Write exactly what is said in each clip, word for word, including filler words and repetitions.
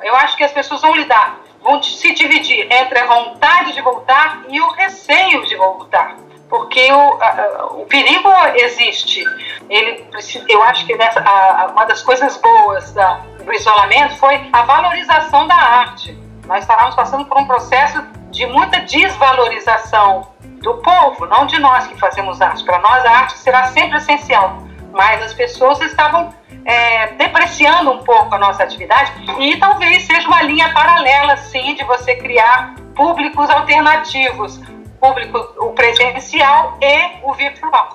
eu acho que as pessoas vão lidar, vão se dividir entre a vontade de voltar e o receio de voltar. Porque o, a, o perigo existe. Ele, eu acho que nessa, a, uma das coisas boas da, do isolamento foi a valorização da arte. Nós estávamos passando por um processo de muita desvalorização do povo, não de nós que fazemos arte. Para nós a arte será sempre essencial, mas as pessoas estavam é, depreciando um pouco a nossa atividade e talvez seja uma linha paralela, sim, de você criar públicos alternativos, público, o presencial e o virtual.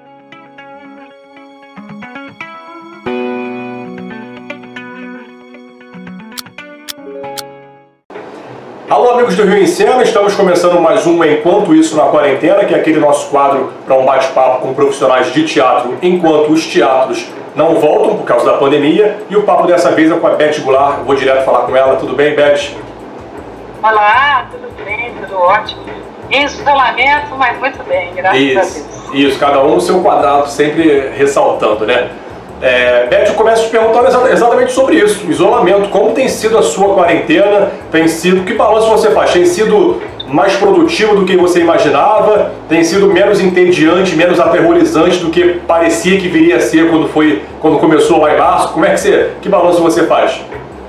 Alô, amigos do Rio em Cena, estamos começando mais um Enquanto Isso na Quarentena, que é aquele nosso quadro para um bate-papo com profissionais de teatro enquanto os teatros não voltam por causa da pandemia. E o papo dessa vez é com a Beth Goulart. Vou direto falar com ela. Tudo bem, Beth? Olá, tudo bem, tudo ótimo. Em isolamento, mas muito bem, graças isso, a Deus. Isso, cada um no seu quadrado, sempre ressaltando, né? É, Beth, eu começo te perguntando exatamente sobre isso, isolamento. Como tem sido a sua quarentena? Tem sido, que balanço você faz? Tem sido mais produtivo do que você imaginava? Tem sido menos entediante, menos aterrorizante do que parecia que viria a ser quando, foi, quando começou lá em março? Como é que você, que balanço você faz?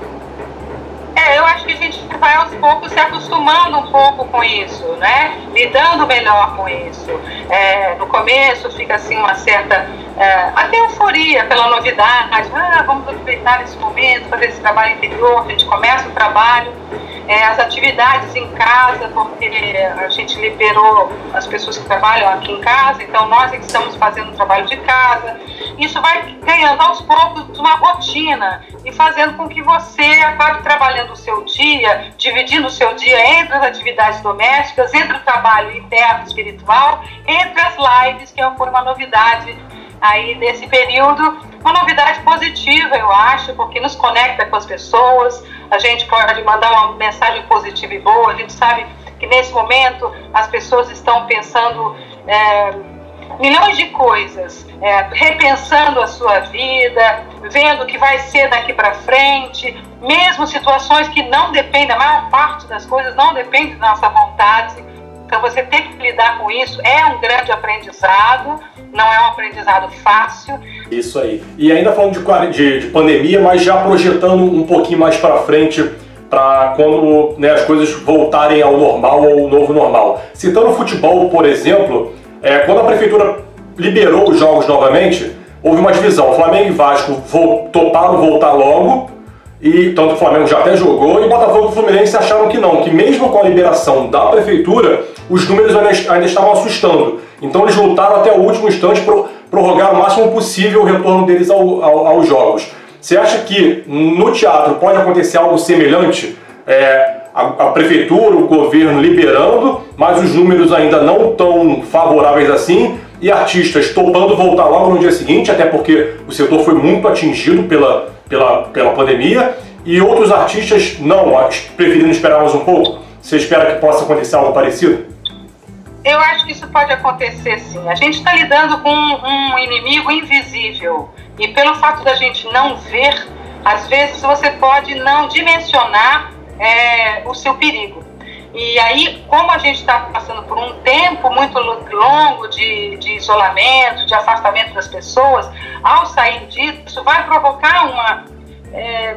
É, eu acho que a gente vai aos poucos se acostumando um pouco com isso, né? Lidando melhor com isso. É, no começo fica assim uma certa é, até euforia pela novidade. Ah, vamos aproveitar esse momento, fazer esse trabalho interior. A gente começa o trabalho, é, as atividades em casa, porque a gente liberou as pessoas que trabalham aqui em casa, então nós é que estamos fazendo o trabalho de casa. Isso vai ganhando aos poucos uma rotina e fazendo com que você acabe trabalhando o seu dia, dividindo o seu dia entre as atividades domésticas, entre o trabalho interno espiritual, entre as lives, que foi uma novidade aí desse período, uma novidade positiva, eu acho, porque nos conecta com as pessoas, a gente pode mandar uma mensagem positiva e boa, a gente sabe que nesse momento as pessoas estão pensando é, milhões de coisas, é, repensando a sua vida, vendo o que vai ser daqui para frente, mesmo situações que não dependem, a maior parte das coisas não depende da nossa vontade. Então você tem que lidar com isso, é um grande aprendizado, não é um aprendizado fácil. Isso aí. E ainda falando de, de, de pandemia, mas já projetando um pouquinho mais para frente, para quando, né, as coisas voltarem ao normal ou ao novo normal. Citando o futebol, por exemplo, é, quando a prefeitura liberou os jogos novamente, houve uma divisão. O Flamengo e Vasco vo toparam voltar logo, e tanto o Flamengo já até jogou, e o Botafogo e o Fluminense acharam que não, que mesmo com a liberação da prefeitura, os números ainda, ainda estavam assustando. Então eles lutaram até o último instante para prorrogar o máximo possível o retorno deles ao, ao, aos jogos. Você acha que no teatro pode acontecer algo semelhante? É, a, a prefeitura, o governo liberando, mas os números ainda não tão favoráveis assim, e artistas topando voltar logo no dia seguinte, até porque o setor foi muito atingido pela, pela, pela pandemia, e outros artistas não, preferindo esperar mais um pouco? Você espera que possa acontecer algo parecido? Eu acho que isso pode acontecer sim. A gente está lidando com um inimigo invisível, e pelo fato da gente não ver, às vezes você pode não dimensionar é, o seu perigo. E aí, como a gente está passando por um tempo muito longo de, de isolamento, de afastamento das pessoas, ao sair disso, vai provocar uma, é,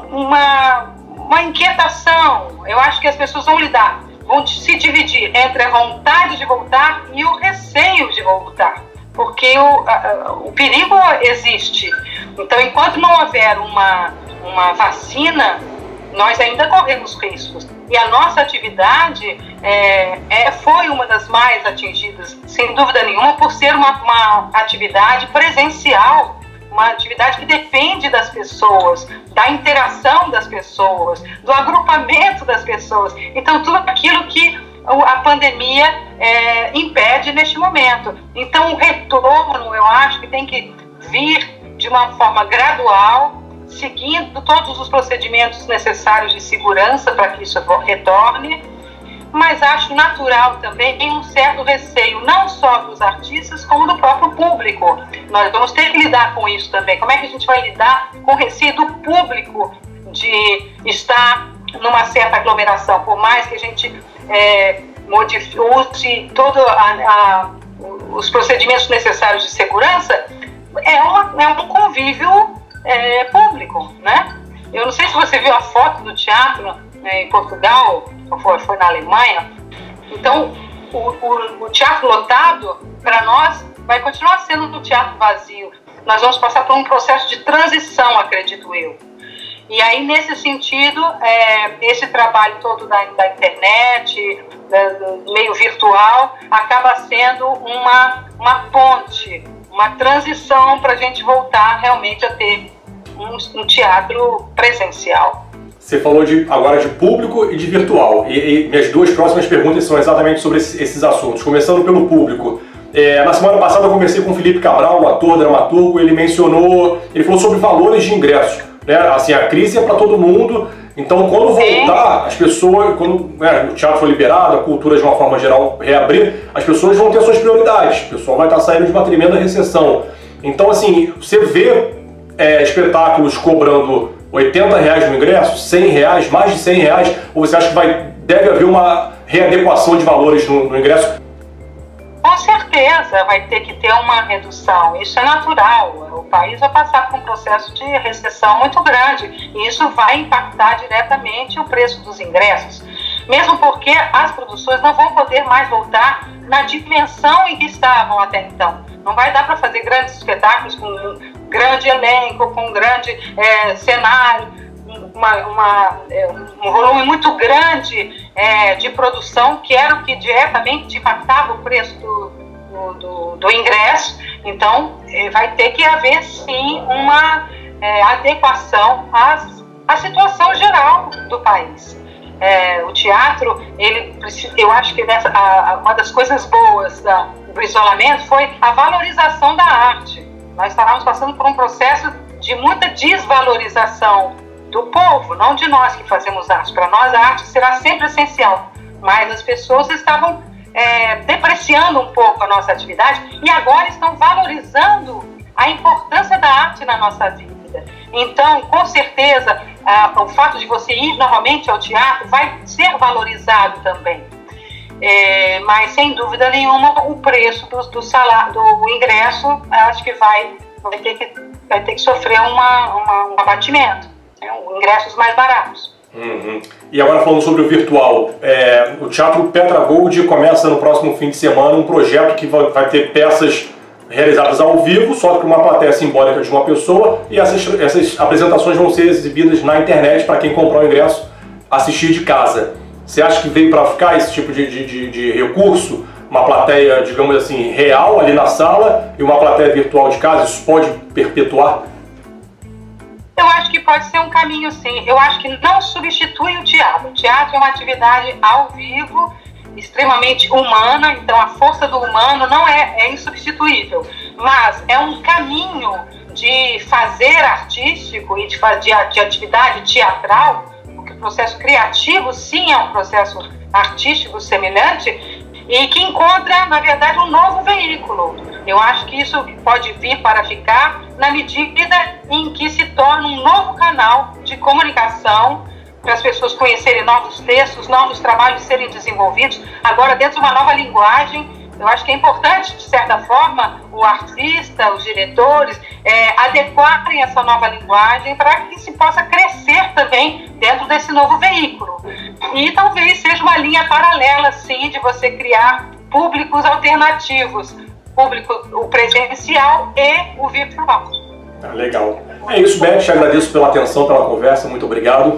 uma, uma inquietação. Eu acho que as pessoas vão lidar, vão se dividir entre a vontade de voltar e o receio de voltar. Porque o, a, o perigo existe. Então, enquanto não houver uma, uma vacina, nós ainda corremos riscos. E a nossa atividade é, é, foi uma das mais atingidas, sem dúvida nenhuma, por ser uma, uma atividade presencial, uma atividade que depende das pessoas, da interação das pessoas, do agrupamento das pessoas. Então, tudo aquilo que a pandemia é, impede neste momento. Então, o retorno, eu acho que tem que vir de uma forma gradual, seguindo todos os procedimentos necessários de segurança para que isso retorne, mas acho natural também um certo receio, não só dos artistas, como do próprio público. Nós vamos ter que lidar com isso também. Como é que a gente vai lidar com o receio do público de estar numa certa aglomeração, por mais que a gente é, modifique, use todos os procedimentos necessários de segurança, é, uma, é um convívio é, público, né? Eu não sei se você viu a foto do teatro né, em Portugal, ou foi, foi na Alemanha. Então, o, o, o teatro lotado, para nós, vai continuar sendo um teatro vazio. Nós vamos passar por um processo de transição, acredito eu. E aí, nesse sentido, é, esse trabalho todo da, da internet, da, do meio virtual, acaba sendo uma, uma ponte, uma transição para a gente voltar realmente a ter um, um teatro presencial. Você falou de, agora de público e de virtual. E, e minhas duas próximas perguntas são exatamente sobre esses, esses assuntos. Começando pelo público. É, na semana passada eu conversei com o Felipe Cabral, um ator, dramaturgo, ele mencionou, ele falou sobre valores de ingresso, né? Assim, a crise é para todo mundo, então quando voltar, as pessoas, quando né, o teatro for liberado, a cultura de uma forma geral reabrir, as pessoas vão ter suas prioridades, o pessoal vai estar saindo de uma tremenda recessão. Então assim, você vê é, espetáculos cobrando oitenta reais no ingresso, cem reais, mais de cem reais, ou você acha que vai, deve haver uma readequação de valores no, no ingresso? Com certeza vai ter que ter uma redução, isso é natural, o país vai passar por um processo de recessão muito grande e isso vai impactar diretamente o preço dos ingressos, mesmo porque as produções não vão poder mais voltar na dimensão em que estavam até então. Não vai dar para fazer grandes espetáculos com um grande elenco, com um grande é, cenário, uma, uma, é, um volume muito grande é, de produção, que era o que diretamente impactava o preço do, do, do, do ingresso. Então, é, vai ter que haver, sim, uma é, adequação às, à situação geral do país. É, o teatro, ele, eu acho que nessa, a, uma das coisas boas da, do isolamento foi a valorização da arte. Nós estávamos passando por um processo de muita desvalorização do povo, não de nós que fazemos arte. Para nós a arte será sempre essencial, mas as pessoas estavam é, depreciando um pouco a nossa atividade e agora estão valorizando a importância da arte na nossa vida. Então, com certeza, ah, o fato de você ir novamente ao teatro vai ser valorizado também. É, mas, sem dúvida nenhuma, o preço do, do, salário, do ingresso, acho que vai, vai, ter, que, vai ter que sofrer uma, uma, um abatimento. Ingressos mais baratos. Uhum. E agora falando sobre o virtual, é, o Teatro Petra Gold começa no próximo fim de semana um projeto que vai, vai ter peças realizadas ao vivo, só com uma plateia simbólica de uma pessoa, e essas, essas apresentações vão ser exibidas na internet para quem comprar o ingresso assistir de casa. Você acha que veio para ficar esse tipo de, de, de, de recurso? Uma plateia, digamos assim, real ali na sala e uma plateia virtual de casa? Isso pode perpetuar? Eu acho que pode ser um caminho, sim. Eu acho que não substitui o teatro. O teatro é uma atividade ao vivo, extremamente humana, então a força do humano não é, é insubstituível. Mas é um caminho de fazer artístico e de, de, de atividade teatral, porque o processo criativo, sim, é um processo artístico semelhante, e que encontra, na verdade, um novo veículo. Eu acho que isso pode vir para ficar na medida em que se torna um novo canal de comunicação para as pessoas conhecerem novos textos, novos trabalhos serem desenvolvidos, agora dentro de uma nova linguagem. Eu acho que é importante, de certa forma, o artista, os diretores, é, adequarem essa nova linguagem para que se possa crescer também dentro desse novo veículo. E talvez seja uma linha paralela, sim, de você criar públicos alternativos, público, o presencial e o virtual. Ah, legal. É isso, Beth, te agradeço pela atenção, pela conversa, muito obrigado.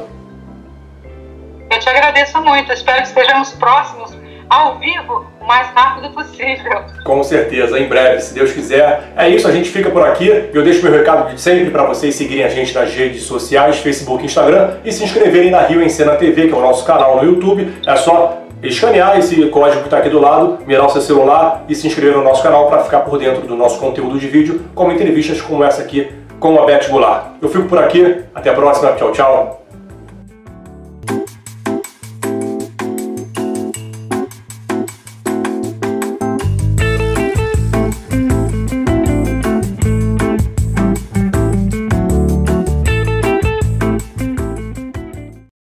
Eu te agradeço muito, espero que estejamos próximos ao vivo o mais rápido possível. Com certeza, em breve, se Deus quiser. É isso, a gente fica por aqui. Eu deixo meu recado de sempre para vocês seguirem a gente nas redes sociais, Facebook e Instagram, e se inscreverem na Rio em Cena T V, que é o nosso canal no YouTube. É só escanear esse código que está aqui do lado, mirar o seu celular e se inscrever no nosso canal para ficar por dentro do nosso conteúdo de vídeo, como entrevistas como essa aqui com a Beth Goulart. Eu fico por aqui, até a próxima, tchau, tchau.